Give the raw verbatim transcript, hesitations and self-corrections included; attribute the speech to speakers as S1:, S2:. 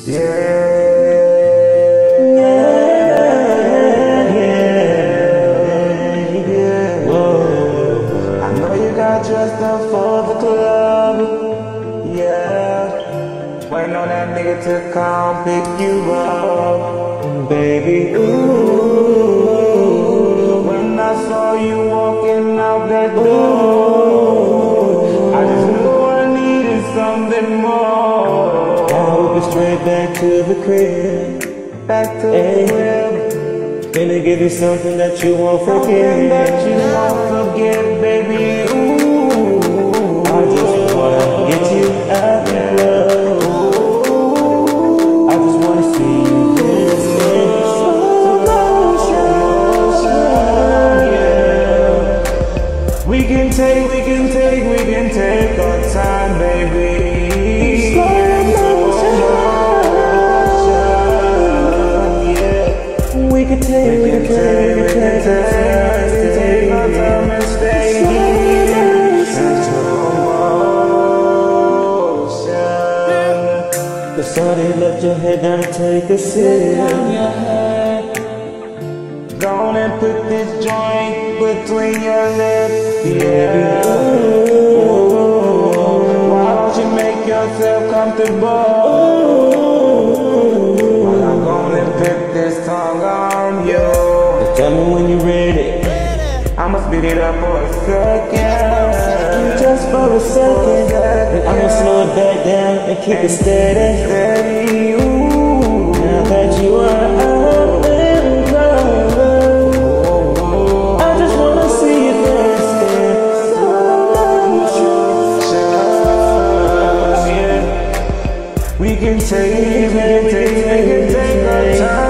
S1: Yeah, yeah, yeah, yeah. Whoa. I know you got dressed up for the club. Yeah, waiting on that nigga to come pick you up, baby. Ooh, when I saw you walking out that door, I just knew I needed something more.
S2: Now we'll go straight back to the crib,
S1: back to
S2: hey.
S1: the crib.
S2: Gonna give you something that you won't forget,
S1: something that you won't forget, baby. Ooh,
S2: I just wanna get you out the club. I just wanna see you dancing in slow motion.
S1: Yeah, we can take, we can take, we can take our time, baby.
S2: We can take, we can take, we can take,
S1: take our time and stay here.
S2: The sunny, let your head down and take a sip.
S1: Go on and put this joint between your lips. Yeah. Why don't you make yourself comfortable? While I'm gonna put this tongue on you.
S2: Tell me when you're ready.
S1: I'ma speed it up for a second.
S2: Just for a second. I'ma slow it back down and keep it steady.
S1: Steady, ooh.
S2: Now that you are out and close, I just wanna see you dancing slow motion.
S1: We can take, we can take, we can take our time.